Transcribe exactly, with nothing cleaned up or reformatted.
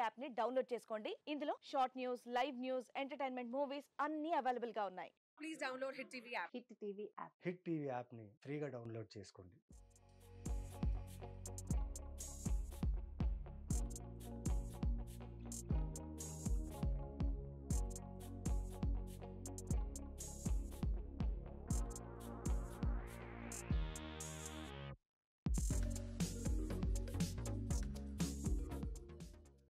App ని download చేసుకోండి. ఇందులో short news, live news, entertainment movies అన్ని అవైలబుల్ గా ఉన్నాయి. Please download hit TV app. Hit TV app. Hit TV app ని ఫ్రీగా డౌన్లోడ్ చేసుకోండి.